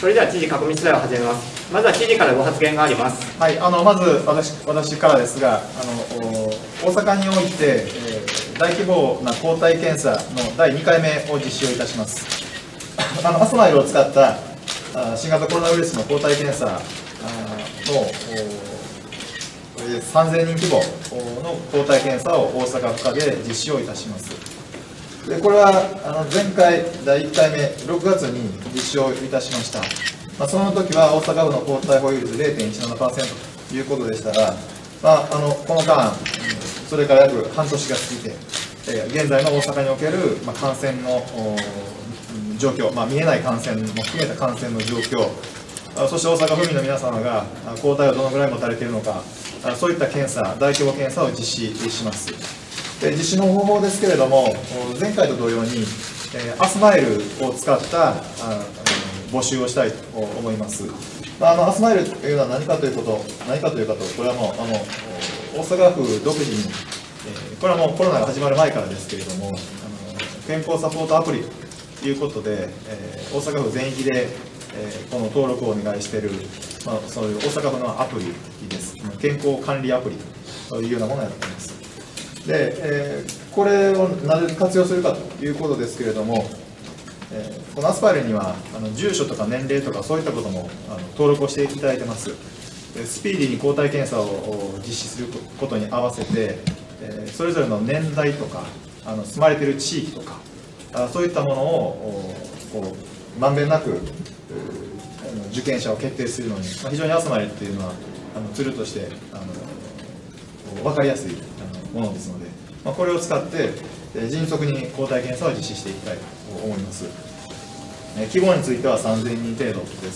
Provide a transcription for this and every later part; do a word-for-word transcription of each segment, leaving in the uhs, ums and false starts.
それでは知事囲み取材を始めます。まずは知事からご発言があります。 はい、あのまず私私からですが、あの大阪において、えー、大規模な抗体検査のだいにかいめを実施をいたします。あのアスマイルを使った新型コロナウイルスの抗体検査のさんぜんにん規模の抗体検査を大阪府下で実施をいたします。でこれはあの前回だいいっかいめろくがつに実施をいたしました。まあ、その時は大阪府の抗体保有率 れいてんいちななパーセント ということでしたが、まあ、あのこの間、それから約半年が過ぎて、えー、現在の大阪における、まあ、感染の状況、まあ、見えない感染も含めた感染の状況、そして大阪府民の皆様が抗体をどのぐらい持たれているのか、そういった検査、大規模検査を実施します。で実施の方法ですけれども、前回と同様に、アスマイルを使った募集をしたいと思います。あのアスマイルというのは何かということ、何かというかと、これはもうあの大阪府独自に、これはもうコロナが始まる前からですけれども、あの健康サポートアプリということで、大阪府全域でこの登録をお願いしている、まあ、そういう大阪府のアプリです。健康管理アプリというようなものをやっています。で、えー、これをなぜ活用するかということですけれども、えー、このアスパイルにはあの住所とか年齢とかそういったこともあの登録をしていただいてます。スピーディーに抗体検査を実施することに合わせて、えー、それぞれの年代とかあの住まれている地域とかあそういったものをこうまんべんなく受験者を決定するのに、まあ、非常にアスマイルっていうのはあのツールとしてあの分かりやすいものですので、まあ、これを使って迅速に抗体検査を実施していきたいと思います。規模についてはさんぜんにん程度です。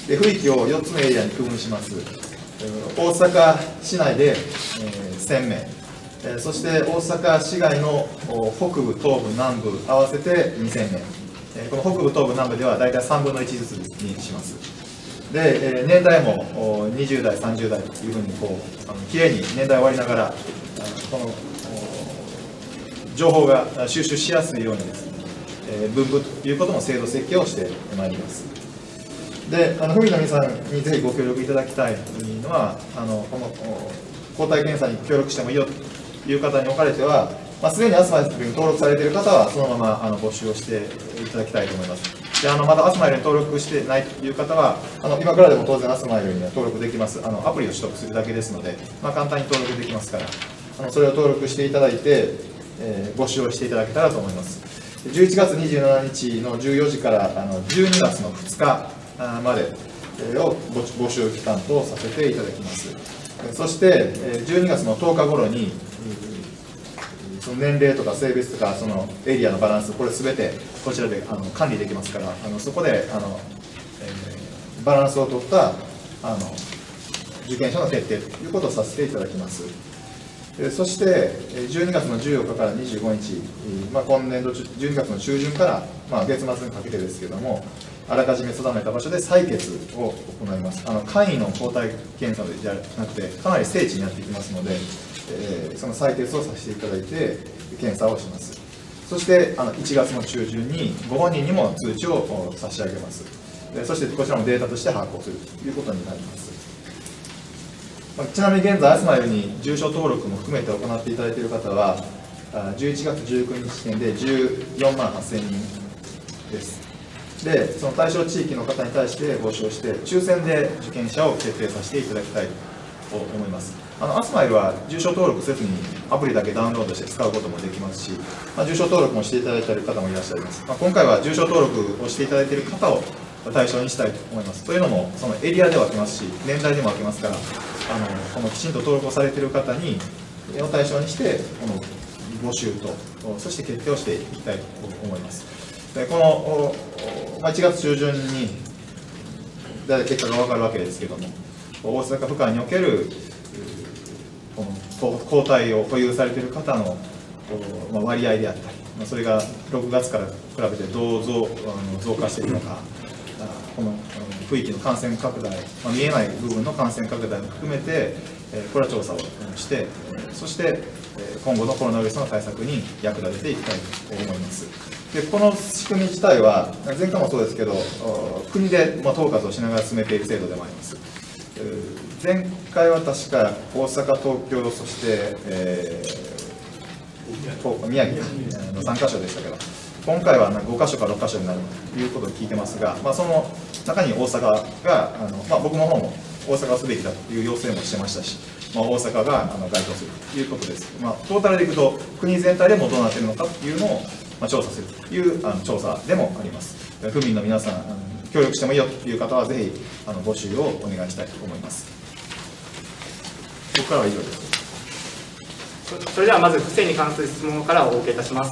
で区域をよっつのエリアに区分します。大阪市内でせんめい、そして大阪市外の北部、東部、南部合わせてにせんめい、この北部、東部、南部では大体さんぶんのいちずつにします。で年代もにじゅうだい、さんじゅうだいというふうにこうあのきれいに年代を割りながらこの情報が収集しやすいようにですね、えー、分布ということも制度設計をしてまいります。で、あの府民の皆さんにぜひご協力いただきたいのは、あのこの抗体検査に協力してもいいよという方におかれては、まあ、すでにアスマイルに登録されている方はそのままあの募集をしていただきたいと思います。であのまだアスマイルに登録してないという方は、あの今からでも当然アスマイルには登録できます。あのアプリを取得するだけですので、まあ、簡単に登録できますから、あのそれを登録していただいて、えー、募集をしていただけたらと思います。じゅういちがつにじゅうしちにちのじゅうよじからあのじゅうにがつのふつかまでを募集期間とさせていただきます。そしてじゅうにがつのとおか頃にその年齢とか性別とかそのエリアのバランス、これすべてこちらであの管理できますから、あのそこであの、えー、バランスを取ったあの受験者の決定ということをさせていただきます。そしてじゅうにがつのじゅうよっかからにじゅうごにち、まあ、今年度じゅうにがつの中旬から、まあ、月末にかけてですけれども、あらかじめ定めた場所で採血を行います。あの簡易の抗体検査じゃなくて、かなり精緻にやっていきますので、えー、その採血をさせていただいて、検査をします。そしてあのいちがつの中旬に、ご本人にも通知を差し上げます。そしてこちらもデータとして発行するということになります。ちなみに現在、アスマイルに住所登録も含めて行っていただいている方は、じゅういちがつじゅうくにち時点でじゅうよんまんはっせんにんです。で、その対象地域の方に対して募集をして、抽選で受験者を決定させていただきたいと思います。あのアスマイルは住所登録せずにアプリだけダウンロードして使うこともできますし、まあ、住所登録もしていただいている方もいらっしゃいます。まあ、今回は住所登録をしていただいている方を対象にしたいと思います。というのも、そのエリアで分けますし、年代でも分けますから、あのこのきちんと登録をされている方にを対象にして、この募集と、そして決定をしていきたいと思います。でこの、まあ、いちがつちゅうじゅんに大体結果が分かるわけですけれども、大阪府間におけるこの抗体を保有されている方の割合であったり、それがろくがつから比べてどう増増加しているのか、この区域の感染拡大、まあ、見えない部分の感染拡大も含めて、これは調査をして、そして今後のコロナウイルスの対策に役立てていきたいと思います。 でこの仕組み自体は、前回もそうですけど、国でまあ統括をしながら進めている制度でもあります。前回は確か大阪、東京、そして、えー、宮城のさんかしょでしたけど、今回はごかしょかろっかしょになるということを聞いてますが、まあ、その中に大阪が、あのまあ、僕の方も大阪はすべきだという要請もしてましたし、まあ、大阪があの該当するということです。まあ、トータルでいくと、国全体でもどうなっているのかというのを、まあ、調査するというあの調査でもあります。府民の皆さん、協力してもいいよという方は、ぜひあの募集をお願いしたいと思います。ここからは以上です。 それではまず、不正に関する質問からお受けいたします。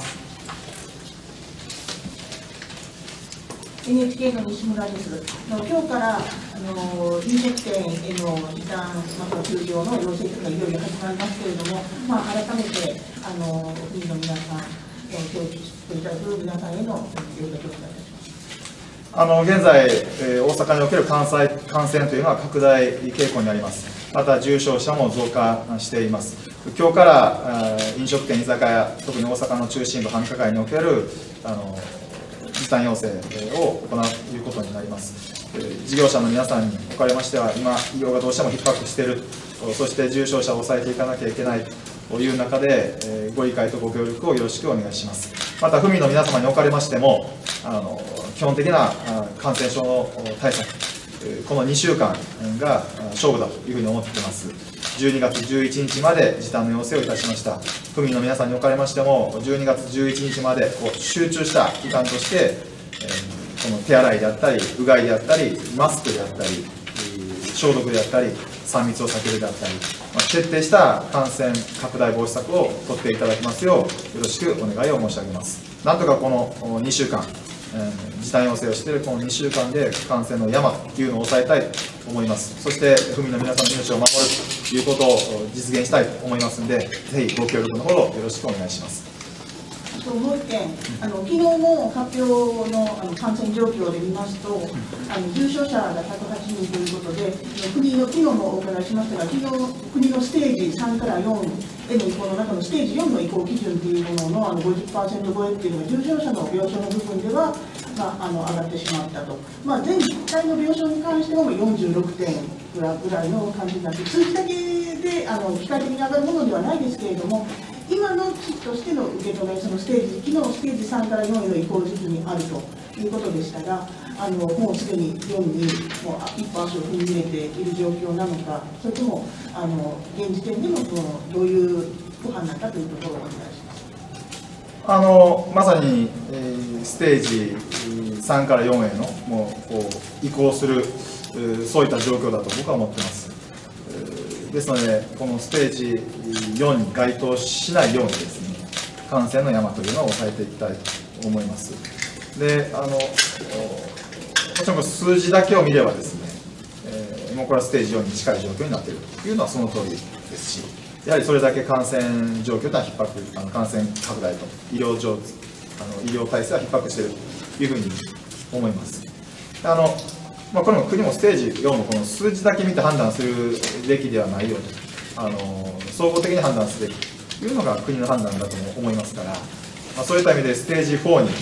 エヌエイチケー の西村です。今日からあの飲食店への時短、または休業の要請というのがいよいよ始まりますけれども、まあ、改めてあの府民の皆さん、協力していただく皆さんへの呼びかけをお願いいたします。 あの現在、えー、大阪における感染感染というのは拡大傾向にあります。また重症者も増加しています。今日から飲食店、居酒屋、特に大阪の中心部、繁華街におけるあの時短要請を行うということになります。事業者の皆さんにおかれましては、今、医療がどうしても逼迫している、そして重症者を抑えていかなきゃいけないという中で、ご理解とご協力をよろしくお願いします。また、府民の皆様におかれましても、あの基本的な感染症の対策、このにしゅうかんが勝負だというふうに思っています。じゅうにがつじゅういちにちまで時短の要請をいたしました。府民の皆さんにおかれましても、じゅうにがつじゅういちにちまでこう集中した期間として、えー、この手洗いであったり、うがいであったり、マスクであったり、消毒であったり、さん密を避けるであったり、まあ、徹底した感染拡大防止策を取っていただきますよう、よろしくお願いを申し上げます。なんとかこのにしゅうかん、えー、時短要請をしているこのにしゅうかんで感染の山というのを抑えたいと思います。そして府民の皆さんの命を守るということを実現したいと思いますので、ぜひご協力のほどよろしくお願いします。 もう一点、あの昨日の発表 の, あの感染状況で見ますと、あの重症者がひゃくはちにんということで、国の昨日もお伺いしましたが、昨日国のステージさんからよんへの移行の中のステージよんの移行基準というもののあの ごじゅっパーセント 超えっていうのが、重症者の病床の部分では、まあ、あの上がってしまったと、まあ、全体の病床に関してもよんじゅうろくてんぐらいの感じになって、数字だけであの機械的に上がるものではないですけれども、今の地としての受け止め、そのステージ、昨日ステージさんからよんへの移行時期にあるということでしたが、あのもうすでによんにもう一歩足を踏み入れている状況なのか、それともあの現時点でもそのどういうご判断かというところをお願いします。 あのまさに、えー、ステージさんからよんへのもうこう移行する、そういった状況だと僕は思っています。ですので、このステージよんに該当しないようにですね、感染の山というのを抑えていきたいと思います。で、あのもちろん数字だけを見ればですね、えー、もうこれはステージよんに近い状況になっているというのはその通りですし、やはりそれだけ感染状況というのは逼迫、あの感染拡大と医療上、あの医療体制は逼迫しているというふうに思います。あのまあ、これも国もステージよんのこの数字だけ見て判断するべきではないよと、あの総合的に判断すべきというのが国の判断だと思いますから、まあ、そういった意味でステージよんにこ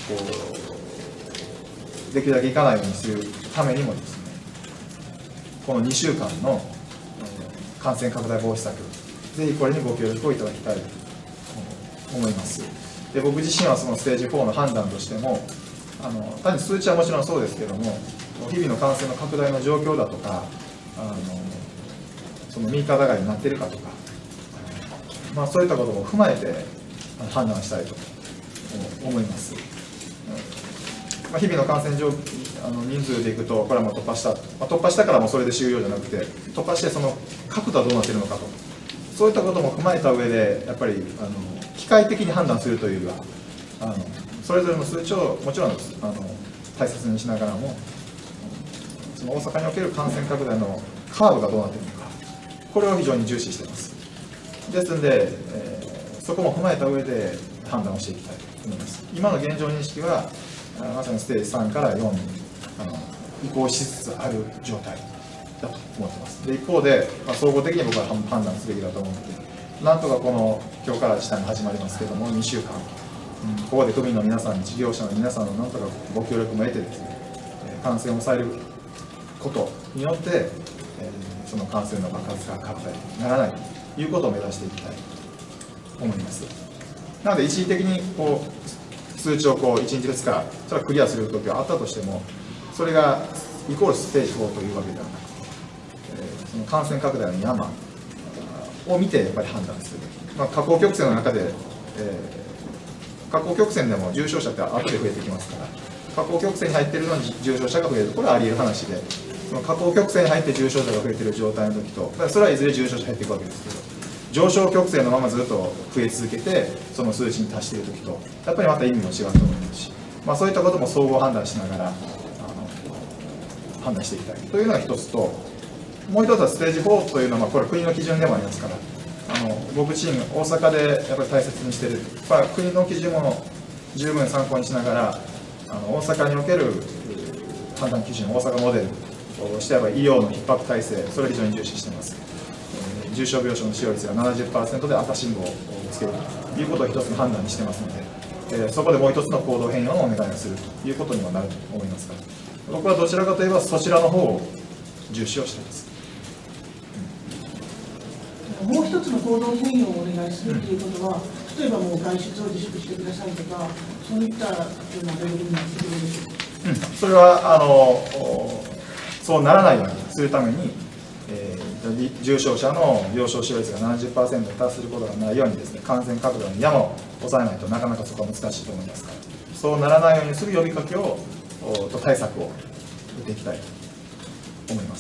うできるだけいかないようにするためにもですね、このにしゅうかんの感染拡大防止策、ぜひこれにご協力をいただきたいと思います。で、僕自身はそのステージよんの判断としても、あの単に数値はもちろんそうですけども、日々の感染の拡大の状況だとか、あのその右肩上がりになっているかとか、まあ、そういったことも踏まえて判断したいと思います。まあ、日々の感染状あの人数でいくと、これはもう突破した、まあ、突破したからもうそれで終了じゃなくて、突破してその角度はどうなっているのかと、そういったことも踏まえた上で、やっぱりあの機械的に判断するというよりは、あのそれぞれの数値をもちろんあの大切にしながらも、その大阪における感染拡大のカーブがどうなっているのか、これを非常に重視しています。ですので、えー、そこも踏まえた上で判断をしていきたいと思います。今の現状認識は、まさにステージさんからよんにあの移行しつつある状態だと思っています。で、一方で、まあ、総合的に僕は判断すべきだと思うので、なんとかこの今日から時短が始まりますけれども、にしゅうかん、 ここで区民の皆さんに事業者の皆さんのなんとかご協力も得てですね、感染を抑えることによって、えー、その感染の爆発が拡大にならないということを目指していきたいと思います。なので一時的にこう数値をこういちにちふつかそれはクリアする時はあったとしても、それがイコールステージフォーというわけではなくて、えー、その感染拡大の山を見てやっぱり判断する、まあ、下降曲線の中で、えー下降曲線でも重症者って後で増えてきますから、下降曲線に入っているのに重症者が増える、これはあり得る話で、その下降曲線に入って重症者が増えている状態の時と、それはいずれ重症者減っていくわけですけど、上昇曲線のままずっと増え続けて、その数値に達している時と、やっぱりまた意味も違うと思いますし、まあ、そういったことも総合判断しながらあの判断していきたいというのが一つと、もう一つはステージフォーというのは、まあ、これは国の基準でもありますから。あの僕自身、大阪でやっぱり大切にしている、まあ、国の基準も十分参考にしながら、あの大阪における判断基準、大阪モデルとしては、医療の逼迫体制、それを非常に重視しています。えー、重症病床の使用率が ななじゅっパーセント で赤信号をつけるということを一つの判断にしてますので、えー、そこでもう一つの行動変容のお願いをするということにはなると思いますから、僕はどちらかといえば、そちらの方を重視をしています。 もう一つの行動変容をお願いするということは、例えばもう外出を自粛してくださいとか、そういったようなレベルになってくるんでしょうか。 うん、それはあのそうならないようにするために、えー、重症者の病床使用率が ななじゅっパーセント に達することがないようにですね、感染拡大の山を抑えないとなかなかそこは難しいと思いますから、そうならないようにする呼びかけをと対策を打っていきたいと思います。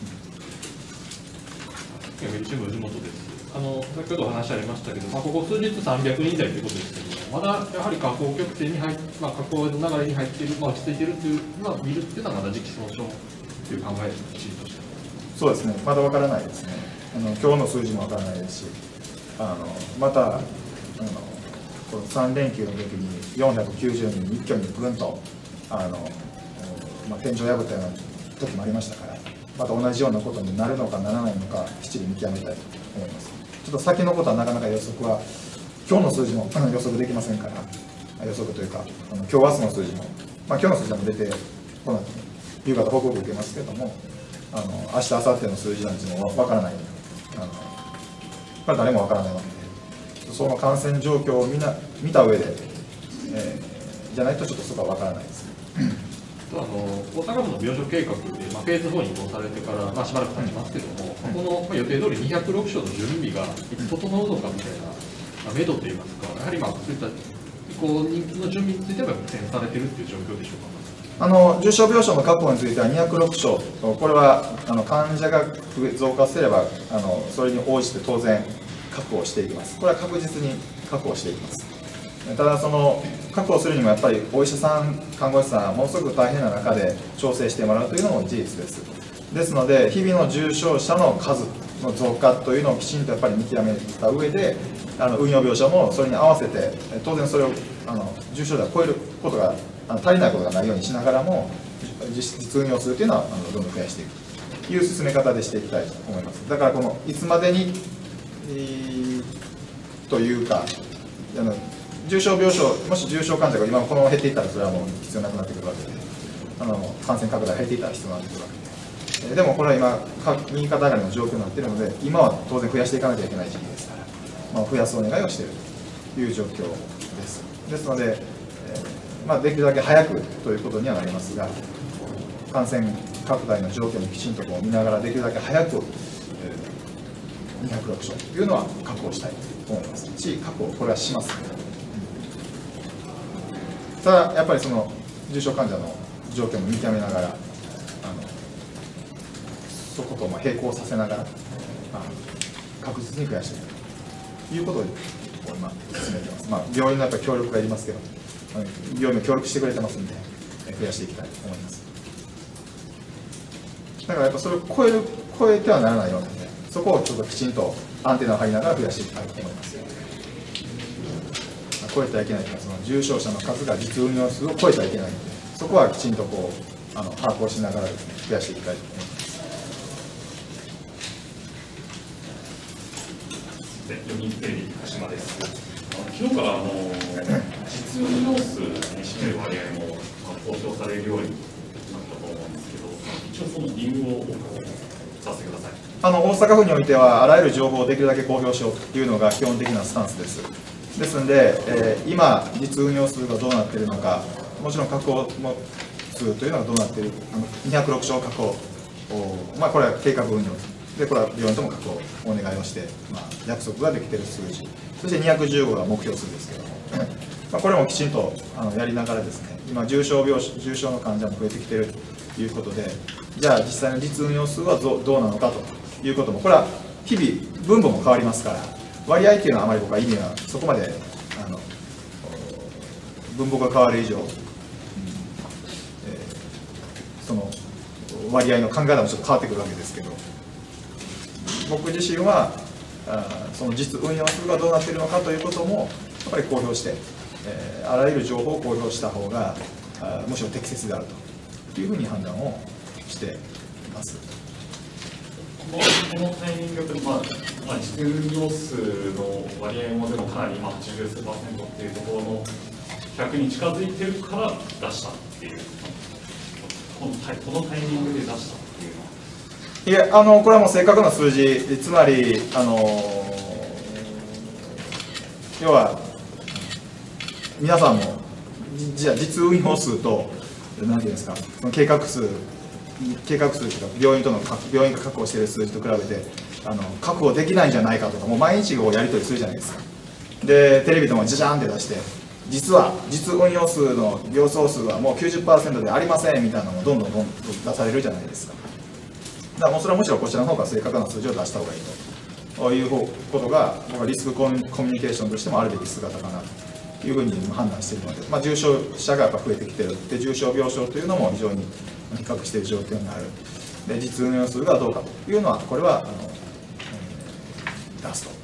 一部地元です。あの先ほどお話ありましたけど、まあ、ここ数日さんびゃくにん台ということですけども、まだやはり下降曲線に入っ、まあ、下降の流れに入っている、まあ、落ち着いているというのは見るっていうのはまだ時期尚早という考えですね、として。 そうですね、まだわからないですね。あの今日の数字もわからないですし、あのまたあのこのさん連休の時によんひゃくきゅうじゅうにん一挙にぐんとあの、まあ、天井破ったような時もありましたから。また同じようなことになるのかならないのか、きっちり見極めたいと思います。ちょっと先のことはなかなか予測は、今日の数字も予測できませんから、予測というか、あの今日明日の数字も、まあ、今日の数字も出て、この夕方報告受けますけども、あの明日、明後日の数字なんていうのは分からない、あのまあ、誰も分からないわけで、その感染状況を見な見た上で、えー、じゃないとちょっとそこは分からないです。 あの大阪府の病床計画で、まあ、フェーズフォーに移行されてから、まあ、しばらく経ちますけども、うん、この、まあ、予定通りにひゃくろく床の準備がいつ整うのかみたいな、まあ、目処といいますか、やはりまあそういった移行の準備については苦戦されているという状況でしょうか。 あの重症病床の確保についてはにひゃくろく床、これはあの患者が増加すればあの、それに応じて当然確保していきます。これは確実に確保していきます。ただ、その確保するにもやっぱりお医者さん、看護師さん、ものすごく大変な中で調整してもらうというのも事実です。ですので、日々の重症者の数の増加というのをきちんとやっぱり見極めた上で、あの運用病床もそれに合わせて、当然それをあの重症者を超えることが、あの足りないことがないようにしながらも、実実運用するというのはあのどんどん増やしていくという進め方でしていきたいと思います。だから、このいつまでに、えー、というか、あの重症病床、もし重症患者が今このまま減っていったら、それはもう必要なくなってくるわけで、あの感染拡大減っていったら必要になってくるわけで、でもこれは今、右肩上がりの状況になっているので、今は当然増やしていかなきゃいけない時期ですから、まあ、増やすお願いをしているという状況です。ですので、えーまあ、できるだけ早くということにはなりますが、感染拡大の状況もきちんとこう見ながら、できるだけ早く、えー、にひゃくろく床というのは確保したいと思いますし、確保、これはします。ただやっぱりその重症患者の状況も見極めながら、あのそことまあ並行させながら、まあ、確実に増やしていくということを今進めています。まあ、病院のやっぱり協力がいりますけど、病院も協力してくれてますんで、増やしていきたいと思います。だからやっぱそれを超える超えてはならないわけで、そこをちょっときちんとアンテナを張りながら増やしていきたいと思います。超えてはいけないというか、その重症者の数が実運用数を超えてはいけないので、そこはきちんとこうあの把握をしながらですね、増やしていきたいと思います。 よにんテレビ鹿島です。 昨日からあの実運用数に占める割合も公表されるようになったと思うんですけど、一応その理由をさせてください。 あの大阪府においては、あらゆる情報をできるだけ公表しようというのが基本的なスタンスです。ですので、えー、今、実運用数がどうなっているのか、もちろん確保数というのがどうなっている、あのにひゃくろく床確保、まあ、これは計画運用で、これは病院とも確保お願いをして、まあ、約束ができている数字、そしてにひゃくじゅうごが目標数ですけれども、まあこれもきちんとあのやりながらですね、今、重症病床、重症の患者も増えてきているということで、じゃあ、実際の実運用数はどうどうなのかということも、これは日々、分母も変わりますから、割合っていうのはあまり僕は意味はそこまであの分母が変わる以上、うんえー、その割合の考え方もちょっと変わってくるわけですけど、僕自身はあその実運用数がどうなっているのかということもやっぱり公表して、えー、あらゆる情報を公表した方があむしろ適切であるというふうに判断をしています。 このタイミングで、まあまあ、実運用数の割合もでもかなり今はちじゅうすうパーセントっていうところのひゃくに近づいてるから出したっていう、このタイこのタイミングで出したっていうのは。 いや、あのこれはもう正確な数字、つまり、あの要は、皆さんも、じゃあ、実運用数と、なんていうんですか、その計画数、計画数というか、病院との、病院が確保している数字と比べて、あの確保できないんじゃないかとか、もう毎日をやり取りするじゃないですか。で、テレビでもじゃじゃんって出して、実は、実運用数の病床数はもう きゅうじゅっパーセント でありませんみたいなのもどんどんどんどん出されるじゃないですか。だからもうそれはむしろこちらの方が正確な数字を出した方がいいということが、僕はリスクコミュニケーションとしてもあるべき姿かなというふうに判断しているので、まあ、重症者がやっぱ増えてきている、で重症病床というのも非常に逼迫している状況にある、で実運用数がどうかというのは、これはあの、えー、出すと、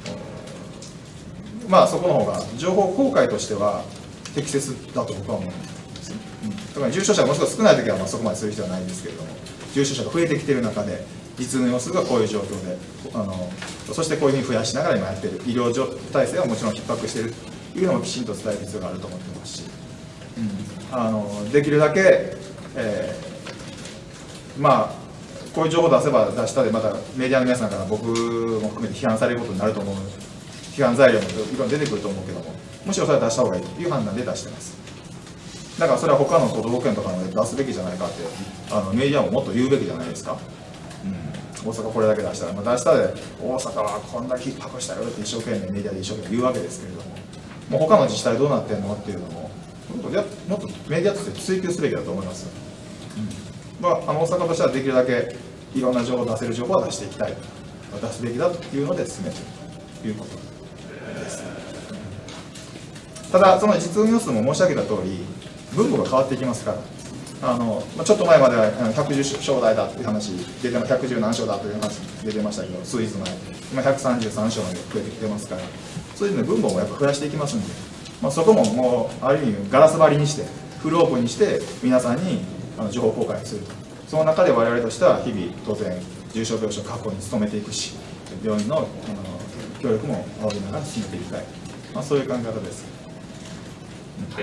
まあ、そこの方が情報公開としては適切だと僕は思うんですね。うん、だから重症者がもう少し少ないときはまあそこまでする必要はないんですけれども、重症者が増えてきている中で、実運用数がこういう状況で、あのそしてこういうふうに増やしながら今やっている、医療体制はもちろん逼迫しているというのもきちんと伝える必要があると思ってますし、うん、あのできるだけ、えー、まあ、こういう情報を出せば出したで、またメディアの皆さんから僕も含めて批判されることになると思う、批判材料もいろいろ出てくると思うけども、むしろそれは出した方がいいという判断で出してます。だからそれは他の都道府県とかで出すべきじゃないかって、あのメディアももっと言うべきじゃないですか。うん、大阪これだけ出したら、まあ、出したで大阪はこんだけ逼迫したよって一生懸命メディアで一生懸命言うわけですけれども、もう他の自治体どうなってるのっていうのも、もっとメディアとして追求すべきだと思いますよ。うん、まあ、あの大阪としてはできるだけいろんな情報を出せる情報は出していきたい、出すべきだというので進めているということです。ただ、その実運用数も申し上げた通り、分母が変わっていきますから、あのちょっと前まではひゃくじゅう床台だという話出て、ひゃくじゅう何床だという話出てましたけど、数日前、今ひゃくさんじゅうさん床まで増えてきてますから、そういうので分母もやっぱ増やしていきますんで、まあ、そこももうある意味ガラス張りにして、フルオープンにして、皆さんにあの情報公開すると、その中で我々としては日々、当然、重症病床確保に努めていくし、病院のあの協力も仰ぎながら進めていきたい、まあ、そういう考え方です。 はい、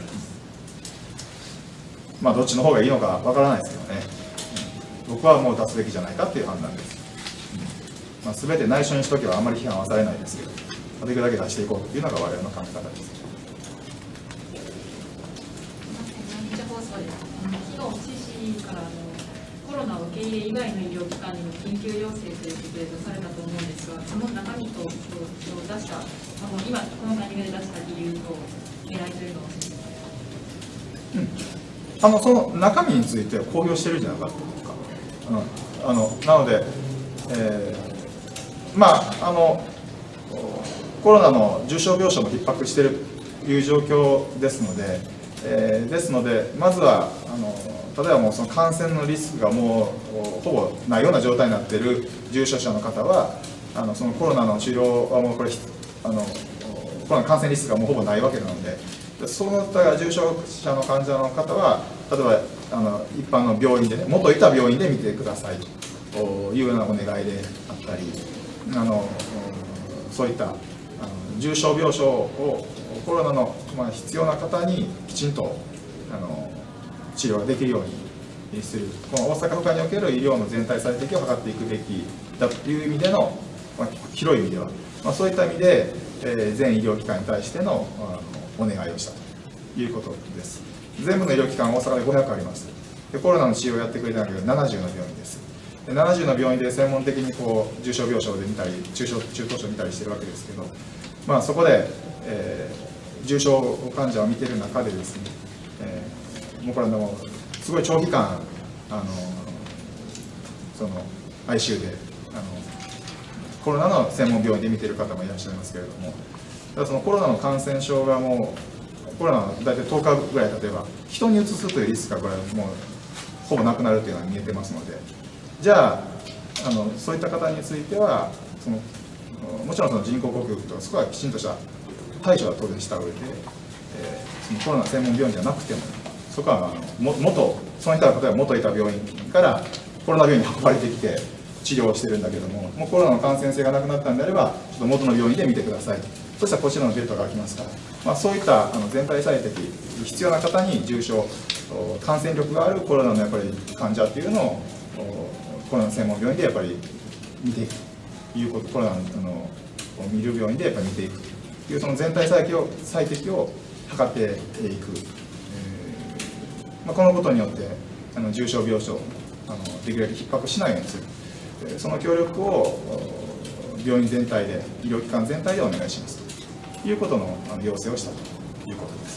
まあどっちの方がいいのかわからないですけどね、うん、僕はもう出すべきじゃないかっていう判断です。うん、まあ、全て内緒にしとけばあんまり批判はされないですけど、できるだけ出していこうというのが我々の考え方です。 昨日、知事からあのコロナ受け入れ以外の医療機関にも緊急要請ということで出されたと思うんですが、その中身と出した、あの今、このタイミングで出した理由と狙いというのを、 うん、あのその中身については公表してるんじゃなかったですか。うん、あのなので、えー、まああのコロナの重症病床も逼迫しているという状況ですので、えー、ですので、まずはあの例えばもうその感染のリスクがもうほぼないような状態になっている重症者の方は、あのそのコロナの治療はもうこれあのコロナ感染リスクがもうほぼないわけなので、その他重症者の患者の方は、例えばあの一般の病院でね、元いた病院で見てくださいというようなお願いであったり、あのそういったああの重症病床をコロナの、まあ、必要な方にきちんとあの治療ができるようにする、この大阪府下における医療の全体最適を図っていくべきだという意味での、まあ、広い意味では、まあ、そういった意味で、えー、全医療機関に対しての、あのお願いをしたということです。全部の医療機関は大阪でごひゃくあります。でコロナの治療をやってくれたのはななじゅうの病院です。でななじゅうの病院で専門的にこう重症病床で見たり中症中等症見たりしてるわけですけど、まあ、そこで、えー、重症患者を見てる中でですね、えー、もうこれのすごい長期間あのその アイシーユー であのコロナの専門病院で見てる方もいらっしゃいますけれども、ただそのコロナの感染症がもうコロナの大体とおかぐらい例えば人にうつすというリスクがこれもうほぼなくなるというのは見えてますので、じゃあ、あのそういった方についてはそのもちろんその人工呼吸器とかそこはきちんとした対処は当然した上で、えー、そのコロナ専門病院じゃなくてもそこはあのも元その人は例えば元いた病院からコロナ病院に運ばれてきて治療をしてるんだけども、もうコロナの感染性がなくなったんであればちょっと元の病院で見てください、そしたらこちらのベッドが空きますから、まあ、そういったあの全体最適必要な方に重症感染力があるコロナのやっぱり患者っていうのをコロナ専門病院でやっぱり見ていくということ、コロナの見る病院でやっぱり見ていくというその全体最適を最適を図っていく、えーまあ、このことによってあの重症病床あのできるだけ逼迫しないようにする、その協力を病院全体で医療機関全体でお願いしますということの要請をしたということです。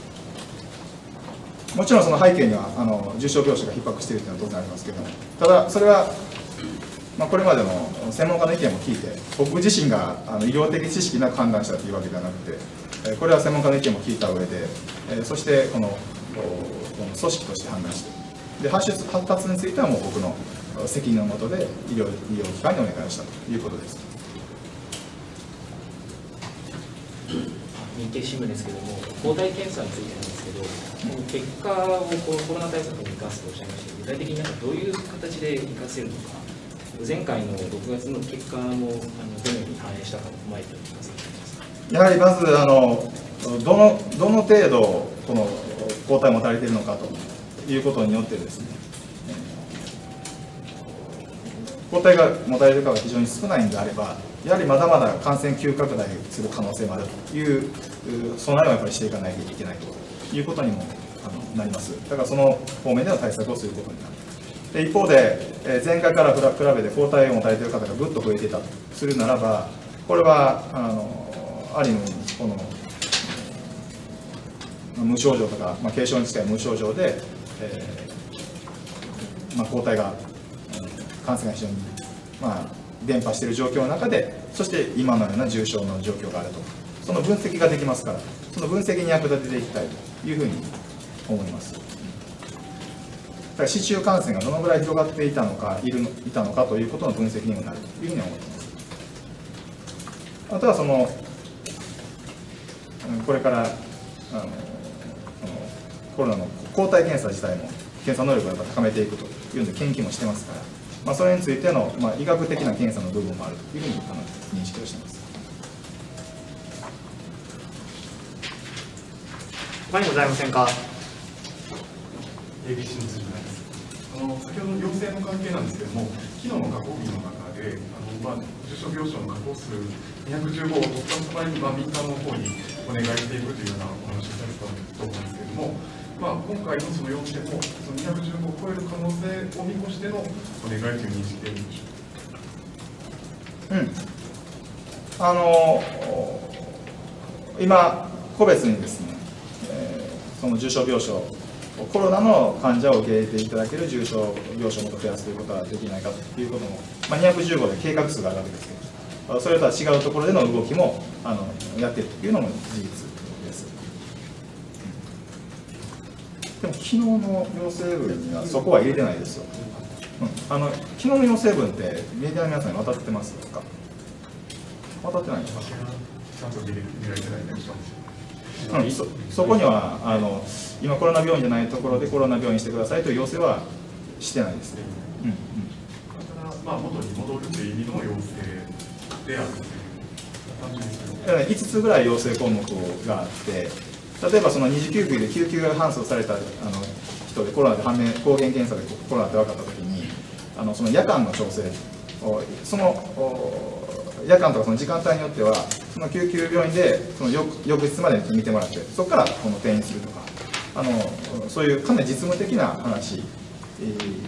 もちろんその背景にはあの重症病床が逼迫しているというのは当然ありますけども、ただそれは、まあ、これまでの専門家の意見も聞いて僕自身があの医療的知識なく判断したというわけではなくて、これは専門家の意見も聞いた上で、そしてこの組織として判断して、で発出発達についてはもう僕の責任の下で医療医療機関にお願いしたということです。 日経新聞ですけれども、抗体検査についてなんですけど、この結果をこうコロナ対策に生かすとおっしゃいましたけど、具体的になんかどういう形で生かせるのか、前回のろくがつの結果もあのどのように反映したかを踏まえてお聞かせいただけますか。 やはりまずあのどのどの程度この抗体を持たれているのかということによってですね、抗体が持たれる方が非常に少ないんであれば、やはりまだまだ感染急拡大する可能性もあるという備えをやっぱりしていかないといけないということにもあのなります。だからその方面での対策をすることになる。で一方で、前回から比べて抗体を持たれている方がぐっと増えていたとするならば、これはあのある意味この無症状とか、まあ、軽症に近い無症状で、えーまあ、抗体が感染が非常に、まあ、伝播している状況の中で、そして今のような重症の状況があると、その分析ができますから、その分析に役立てていきたいというふうに思います。だから市中感染がどのぐらい広がっていたのか、いるのいたのかということの分析にもなるというふうに思っています。あとはそのこれからあのコロナの抗体検査自体も検査能力を高めていくというので研究もしてますから、まあ、それについての、まあ、医学的な検査の部分もあるというふうにあの認識をしています。 他にございませんか。 エービーシー の辻です。あの先ほどの陽性の関係なんですけれども、昨日の確保日の中であの、まあ、重症病床の確保数にひゃくじゅうごを突破した場合に、まあ、民間の方にお願いしていくというようなお話をされてたと思うんですけれども、まあ、今回のその要請もそのにひゃくじゅうごを超える可能性を見越してのお願いという認識でいいんでしょうか。 うん、あの今個別にですね、えー、その重症病床コロナの患者を受け入れていただける重症病床をもっと増やすということはできないかということも、まあ、にひゃくじゅうごで計画数があるわけですけど、それとは違うところでの動きもあのやっているというのも事実です。でも昨日の要請文にはそこは入れてないですよ。うん、あの昨日の要請文ってメディアの皆さんに渡ってますか？渡ってないですか？ ちゃんと見られてないんでしょう。 うん、そ, そこにはあの今コロナ病院じゃないところでコロナ病院にしてくださいという要請はしてないですね。うんうん、 ただ、まあ、元に戻るという意味の要請であるという。 単純にそれをいつつぐらい要請項目があって、例えばその二次救急で救急搬送されたあの人でコロナで判明、抗原検査でコロナって分かったときに、あのその夜間の調整を、その夜間とかその時間帯によっては、その救急病院でその 翌, 翌日まで見てもらって、そこからこの転院するとか、あのそういうかなり実務的な話、え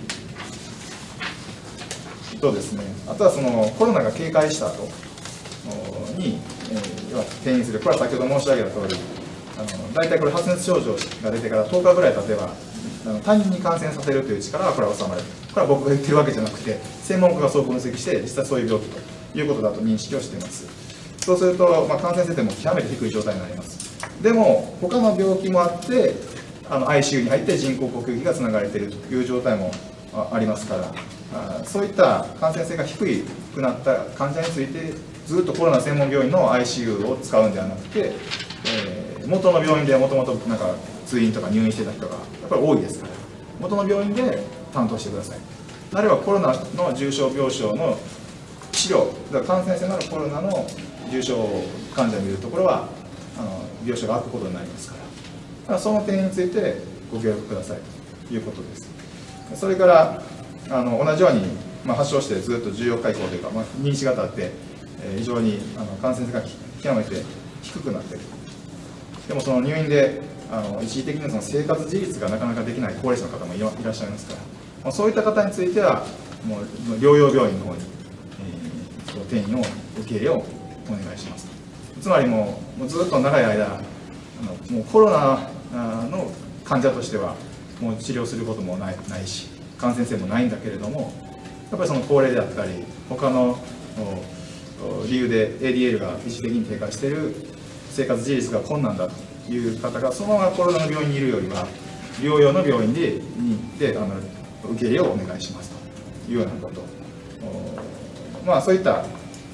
ー、とですね、あとはそのコロナが軽快した後に、えー、転院する、これは先ほど申し上げた通り、あの大体これ発熱症状が出てからとおかぐらい経てば、あの他人に感染させるという力はこれは収まる。これは僕が言ってるわけじゃなくて、専門家がそう分析して、実際そういう病気ということだと認識をしています。そうすると、まあ、感染性も極めて低い状態になります。でも、他の病気もあって、あの アイシーユー に入って人工呼吸器がつながれているという状態もありますから、あそういった感染性が低くなった患者について、ずっとコロナ専門病院の アイシーユー を使うんではなくて、えー、元の病院でもともとなんか通院とか入院してた人がやっぱり多いですから、元の病院で担当してください。あるいはコロナの重症病床の治療、だから感染性のあるコロナの重症患者を見るところはあの病床が空くことになりますから、だからその点についてご協力くださいということです。それからあの同じように、まあ、発症してずっとじゅうよっか以降というか、まあ、認知が経って、えー、非常にあの感染性が極めて低くなっている。でもその入院であの一時的にその生活自立がなかなかできない高齢者の方もいらっしゃいますから、まあ、そういった方についてはもう療養病院の方に、えー、転院を受け入れをお願いします。つまりもう、もうずっと長い間あのもうコロナの患者としてはもう治療することもない、ないし感染性もないんだけれども、やっぱりその高齢であったり他の理由で エーディーエル が一時的に低下している生活自立が困難だという方がそのままコロナの病院にいるよりは療養の病院でに行ってあの受け入れをお願いしますというようなこと、まあそういったあの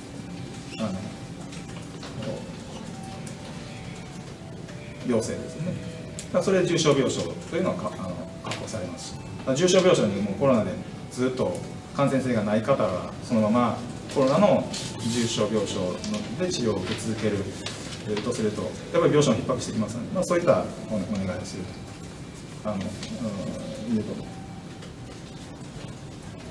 要請ですね。それで重症病床というのはかあの確保されます。重症病床にもコロナでずっと感染性がない方がそのままコロナの重症病床で治療を受け続けるとすると、やっぱり病床が逼迫してきますので、まあ、そういったお願いをするとあの、うん、いうこと。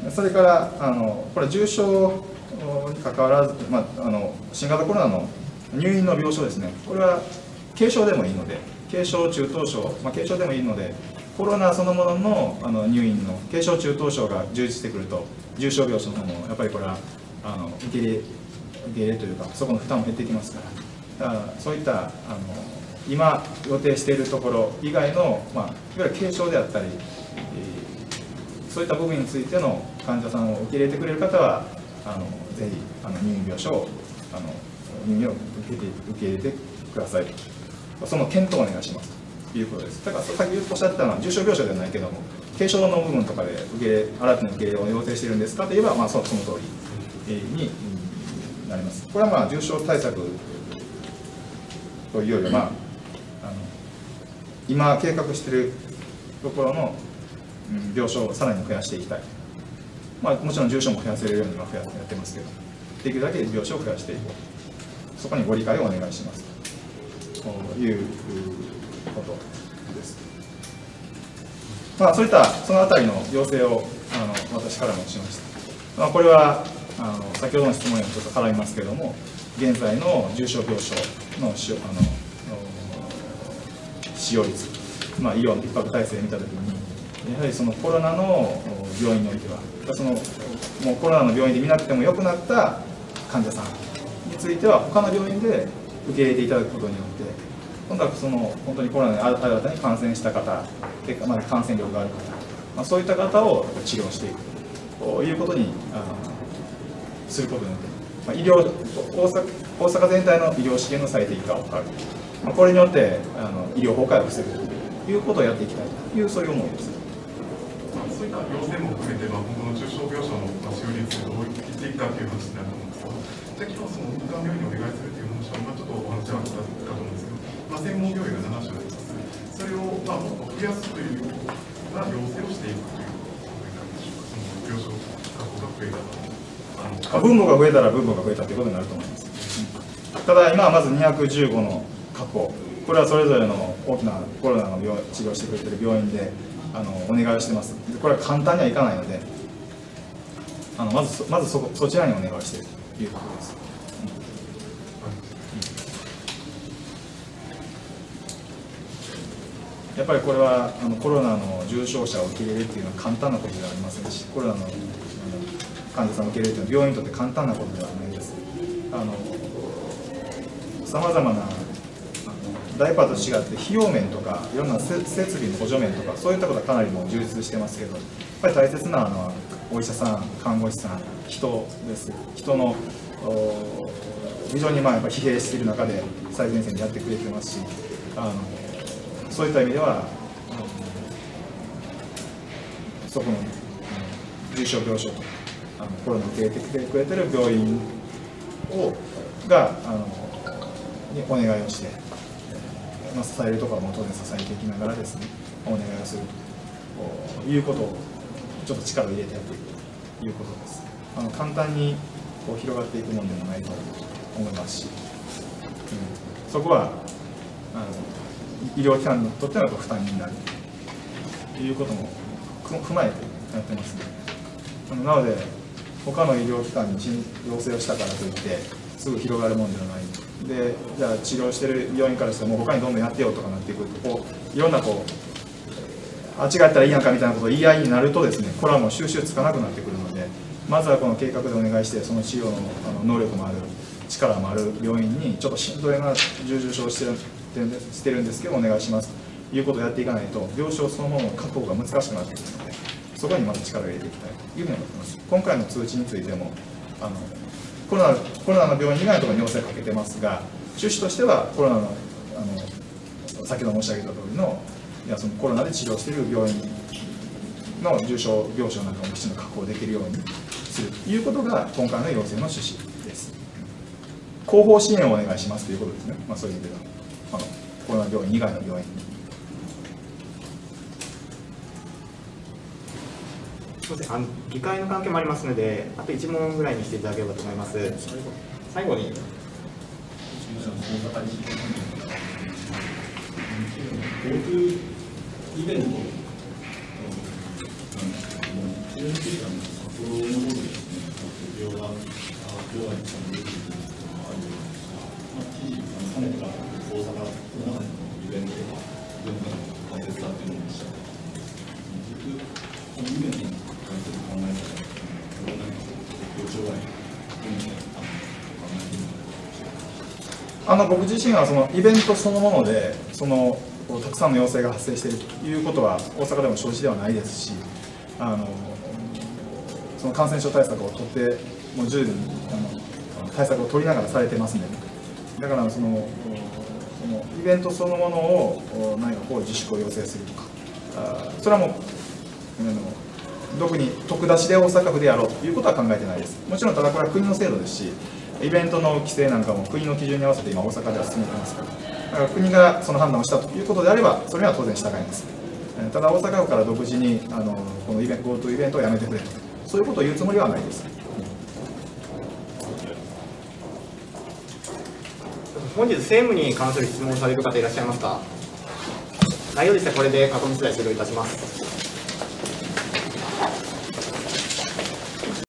それからあのこれ重症にかかわらず、まあ、あの新型コロナの入院の病床ですね、これは軽症でもいいので、軽症、中等症、まあ、軽症でもいいので、コロナそのもの の, あの入院の軽症、中等症が充実してくると、重症病床の方もやっぱりこれはあの受け入れ、受け入れというか、そこの負担も減ってきますから、だからそういったあの今予定しているところ以外の、まあ、いわゆる軽症であったり、えー、そういった部分についての患者さんを受け入れてくれる方は、あのぜひあの入院病床をあの入院を受けて受け入れてください。その検討をお願いしますということです。だからさっきおっしゃってたのは重症病床ではないけども、軽症の部分とかで受け入れ新たな受け入れを要請しているんですかといえば、まあ、そのその通りになります。これはまあ重症対策というよりは、まあ、あの今計画しているところの病床をさらに増やしていきたい。まあ、もちろん重症も増やせるようには増ややってますけど、できるだけ病床を増やしていこう。そこにご理解をお願いしますということです。まあ、そういったそのあたりの要請をあの私からもしました。まあ、これはあの先ほどの質問にもちょっと絡みますけれども、現在の重症病床の使用、あの使用率、まあ、医療の逼迫体制を見たときに、やはりそのコロナの病院においては、そのもうコロナの病院で見なくてもよくなった患者さんについては、他の病院で受け入れていただくことによって、今度はその本当にコロナに新たに感染した方、まあ、感染力がある方、まあ、そういった方を治療していくということにあのすることによって、まあ、医療大阪、大阪全体の医療資源の最適化を図る、まあ、これによってあの医療崩壊を防ぐということをやっていきたいという、そういう思いです。 そういった要請も含めて、まあ、今後の重症病床の使用率をどうしていくかという話になると思うんですけど、じゃあ、今日その民間病院にお願いするという話は、まあ、ちょっとお話があったかと思うんですけど、まあ、専門病院がななしょあります。それを、まあ、もっと増やすというような要請をしていくということになるでしょうか。その病床確保が増えたら、あの分母が増えたら分母が増えたということになると思います。 あただ、今はまずにひゃくじゅうごの確保、これはそれぞれの大きなコロナの病治療してくれてる病院であのお願いをしてます。でこれは簡単にはいかないので、あのまず そ, まず そ, そちらにお願いしているということです。やっぱりこれはあのコロナの重症者を受け入れるっていうのは簡単なことではありませんし、コロナの患者さんを受け入れるというのは病院にとって簡単なことではないです。さまざまなダイパーと違って費用面とかいろんな設備の補助面とかそういったことはかなりもう充実してますけど、やっぱり大切なのはお医者さん、看護師さん、人です。人の非常にまあやっぱり疲弊している中で最前線でやってくれてますし、あのそういった意味ではそこの重症病床とあのコロナを受け入れてくれてる病院をがあのにお願いをして、まあ、支えるところも当然支えていきながらですね、お願いをするということをちょっと力を入れてやっていくということです。あの簡単にこう広がっていくものでもないと思いますし、うん、そこはあの医療機関にとっての負担になるということも踏まえてやってますね。なので他の医療機関に要請をしたからといってすぐ広がるものではないで、じゃあ治療してる病院からしても他にどんどんやってよとかなっていくと、こういろんなこうあっちがやったらいいやんかみたいなことを言い合いになるとですね、これはもう収拾つかなくなってくるので、まずはこの計画でお願いして、その治療のあの能力もある力もある病院にちょっとしんどいな重々承してるしてるんですけどお願いしますということをやっていかないと病床そのものの確保が難しくなってくるので、そこにまず力を入れていきたいというふうに思っています。今回の通知についてもあのコロナ、コロナの病院以外のところに要請をかけてますが、趣旨としてはコロナの、あの先ほど申し上げた通りの、いやそのコロナで治療している病院の重症病床なんかもきちんと確保できるようにするということが今回の要請の趣旨です。後方支援をお願いしますということですね、まあ、そういう意味ではあのコロナ病院以外の病院に。 すみません、あの議会の関係もありますので、あといち問ぐらいにしていただければと思います。最後に。 GoTo イベント、治療については活動の方でですね、病が、病が一番出てくるというのがあるようですが、記事、かねてから大阪の中でのイベントとか、文化の大切さというのをおっしゃっています。このイベントに関する考え方、何かご障害、文化の考えているのか。 あの僕自身はそのイベントそのものでそのたくさんの陽性が発生しているということは大阪でも承知ではないですし、あのその感染症対策をとってもう十分あの対策を取りながらされてますので、だからそのそのイベントそのものを何かこう自粛を要請するとか、あそれはもう特に特出しで大阪府でやろうということは考えてないです。もちろんただこれは国の制度ですし、イベントの規制なんかも国の基準に合わせて今大阪では進めてますから、だから国がその判断をしたということであればそれには当然従います。ただ大阪府から独自にあのこのイベント GoTo イベントをやめてくれと、そういうことを言うつもりはないです。 本日政務に関する質問をされる方いらっしゃいますか。内容でしたらこれで過去に失礼終了いたします。